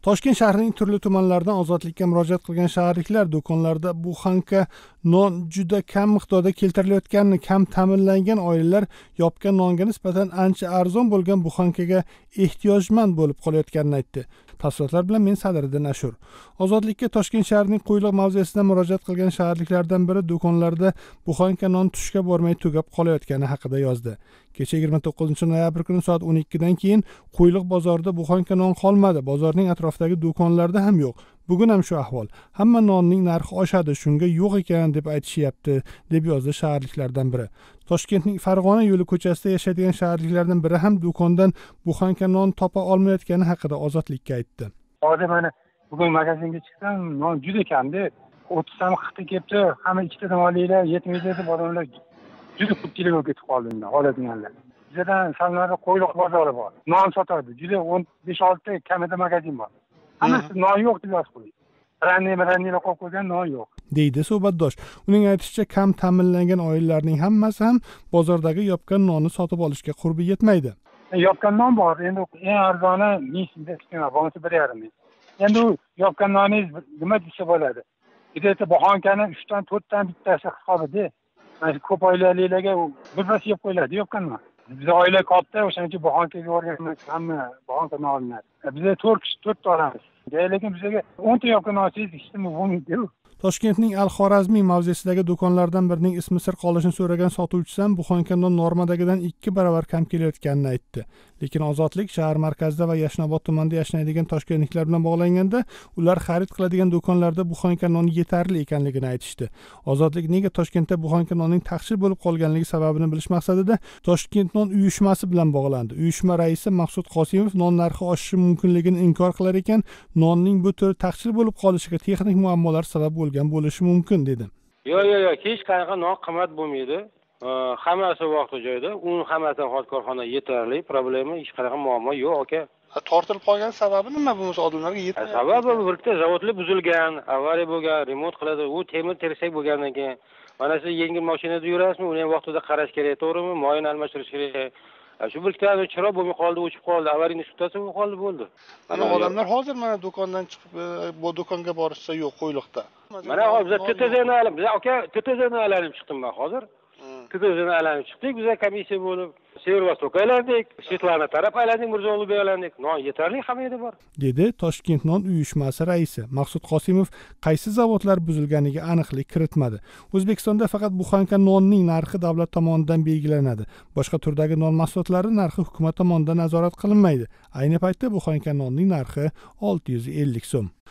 Toshkent shahrining turli tumanlaridan ozodlikka murojaat qilgan shaharliklar do'konlarda buxanka non juda kam miqdorda keltirilayotganini, kam ta'minlangan oilalar yopgan nonga nisbatan ancha arzon bo'lgan buxankaga ehtiyojmand bo'lib qolayotganini aytdi. Tafsilotlar bilan men Sadriddin Ashur. Ozodlikka Toshkent shahrining Qo'yliq mavzesidan murojaat qilgan shaharliklardan biri do'konlarda buxanka non tushga bormay tugab qolayotgani haqida yozdi. Kecha 29 noyabr kuni soat 12 dan keyin Qo'yliq bozorida buxanka non qolmadi. Bozorning atrofidagi do'konlarda ham yo'q. Bugun ham shu ahvol. Hamma nonning narxi oshadi, shunga yo'q ekan deb aytishyapti, deb yozdi shaharliklardan biri. Toshkentning Farg'ona yo'li ko'chasida yashaydigan shaharliklardan biri ham do'kondan buxanka non topa olmayotgani haqida Ozodlikka aytdi. Hozir mana bugun magazinga chiqsam, non juda kamda. 30 tam qixta kelibdi, hamma ikkitadan olinglar, yetmaydi deb odamlar juda ko'pchilik ketib qoldi bundan oladiganlar. Bizdan salonlarda Qo'yliq bozori bor. Non sotadi. Juda 15-6 ta kamida magazin bor. Hammasi non yo'q deb yozib qo'ydi. Randilar qo'yib qo'ygan non yo'q, deydi suhbatdosh. Uning aytishicha, kam ta'minlangan oilalarning hammasi ham bozordagi yopgan nonni sotib olishga qurbi yetmaydi. Yopgan non bor. Endi eng arzoni 1000 so'm, bo'lmasa 1,5 ming. Endi u yopgan noningiz nima desa bo'ladi? Bitta buxankani 3 dan 4 dan bittasi hisobida. Mana ko'p oilalarga birpas yeb qo'yiladi yopgan non. Biz oila katta, o'shaning uchun buxankaga o'rganamiz, hamma buxanka non olinadi. Biz 4 kishi 4 ta olamiz. Lekin bizga 10 ta yopgan olsangiz ishtimi bo'lmaydi. Toshkentning Al-Xorazmiy mavzesidagi do'konlardan birining ismi sir qolishini so'ragan sotuvchisi ham buxanka non normadagidan 2 barobar kam kelayotganini aytdi. Lekin Ozodlik shahar markazida va Yashnobod tumanida yashaydigan toshkentliklar bilan bog'langanda, ular xarid qiladigan do'konlarda buxanka non yetarli ekanligini aytishdi. Ozodlik nega Toshkentda buxanka nonning taqchil bo'lib qolganligi sababini bilish maqsadida Toshkent non uyushmasi bilan bog'landi. Uyushma raisi Maqsud Qosimov non narxi oshishi mumkinligini inkor qilar ekan, nonning bu turi taqchil bo'lib qolishiga texnik muammolar sabab bo'lgan bo'lishi mumkin dedi. Yo'q, hech qanaqa non qimmat bo'lmaydi. Hammasi vaqti joyida. Un hammasidan hozir korxona yetarli, problema, hech qanaqa muammo yo'q aka. Tortilib qolgan sababi nima bo'lsa odamlarga yetmaydi? Sababi birta zavodlar buzilgan, avariya bo'lgan, remont qiladi. U temir tersak bo'lgandan keyin mana siz yengil mashinada yurasizmi, uni ham vaqtida qarash kerak, to'g'rimi? Moyini almashtirish kerak. Shu birta chiroq bo'lmay qoldi, o'chib qoldi, avariya sutasi bo'lib qoldi, bo'ldi. Mana odamlar hozir mana do'kondan chiqib, bu do'konga borishsa yo'q, Qo'yliqda. Mana hozir biz aka TTZni aylanib chiqdim men hozir. TTZni aylanib chiqdik, biz komissiya bo'lib, Severvostok aylandik, Svetlana taraf aylandik, Mirzo-Ulug'bek aylandik. Non yetarli hamma yerda bor, dedi Toshkent non uyushmasi raisi. Maqsud Qosimov qaysi zavodlar buzilganiga aniqlik kiritmadi. O'zbekistonda faqat buxanka nonning narxi davlat tomonidan belgilanadi. Boshqa turdagi non mahsulotlari narxi hukumat tomonidan nazorat qilinmaydi. Ayni paytda buxanka nonning narxi 650 so'm.